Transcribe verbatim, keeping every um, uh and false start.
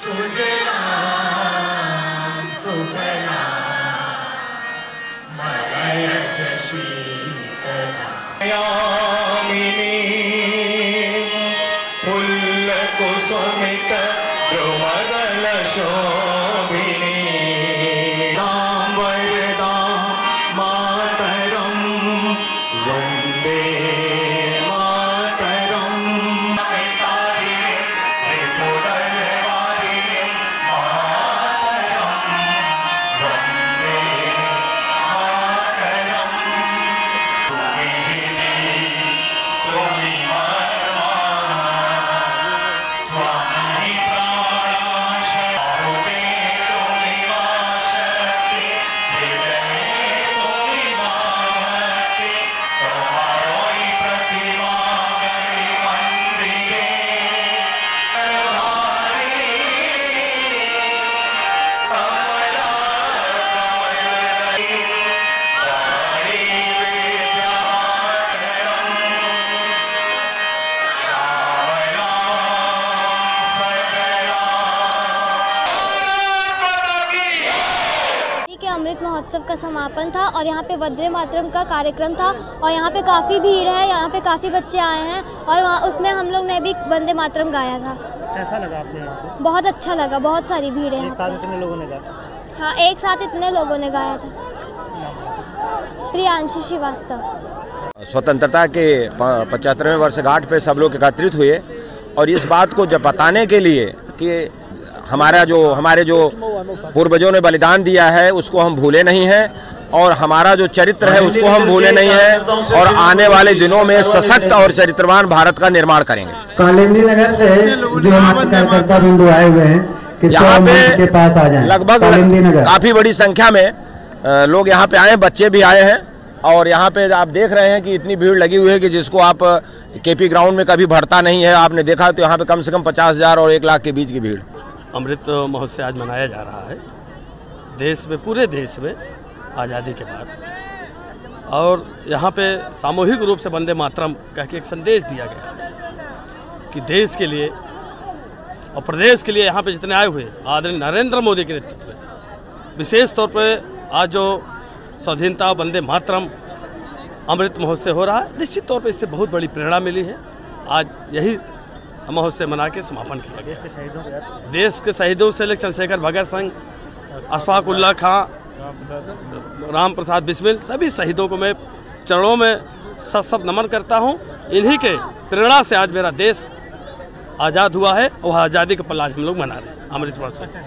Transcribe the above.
सुजला सुफला मलयज शीतला यामिनी फुल्ल कुसुमित द्रुमदल शोभिनी राम वरदा मातरम वंदे मातरम अमृत महोत्सव का समापन था और यहाँ पे वंदे मातरम का कार्यक्रम था और यहाँ पे काफ़ी भीड़ है, यहाँ पे काफ़ी बच्चे आए हैं और वहाँ उसमें हम लोग ने भी वंदे मातरम गाया था। कैसा लगा आपको यहाँ पे? बहुत अच्छा लगा, बहुत सारी भीड़ है। एक साथ इतने लोगों ने गाया? हाँ, एक साथ इतने लोगों ने गाया था। प्रियांशु श्रीवास्तव। स्वतंत्रता के पचहत्तरवें वर्षगांठ पे सब लोग एकत्रित हुए और इस बात को जब बताने के लिए कि हमारा जो हमारे जो पूर्वजों ने बलिदान दिया है उसको हम भूले नहीं हैं और हमारा जो चरित्र है उसको हम भूले नहीं हैं और आने वाले दिनों में सशक्त और चरित्रवान भारत का निर्माण करेंगे। कालिंदी नगर से जो हमारे कार्यकर्ता बिंदु आए हुए हैं यहाँ पे के पास आ जाएं। लगभग काफी बड़ी संख्या में लोग यहाँ पे आए, बच्चे भी आए हैं और यहाँ पे आप देख रहे हैं कि इतनी भीड़ लगी हुई है कि जिसको आप केपी ग्राउंड में कभी भरता नहीं है। आपने देखा तो यहाँ पे कम से कम पचास हजार और एक लाख के बीच की भीड़। अमृत महोत्सव आज मनाया जा रहा है देश में, पूरे देश में आज़ादी के बाद, और यहाँ पे सामूहिक रूप से वंदे मातरम कह के एक संदेश दिया गया है कि देश के लिए और प्रदेश के लिए यहाँ पे जितने आए हुए आदरणीय नरेंद्र मोदी के नेतृत्व में विशेष तौर पे आज जो स्वाधीनता वंदे मातरम अमृत महोत्सव हो रहा है, निश्चित तौर पे इससे बहुत बड़ी प्रेरणा मिली है। आज यही महोत्सव मना के समापन किया गया। देश के शहीदों से लेकर चंद्रशेखर भगत सिंह, अशफाक उल्लाह खां, राम प्रसाद बिस्मिल, सभी शहीदों को मैं चरणों में सत सत नमन करता हूं। इन्हीं के प्रेरणा से आज मेरा देश आज़ाद हुआ है और आज़ादी का पल आज हम लोग मना रहे हैं अमृत महोत्सव।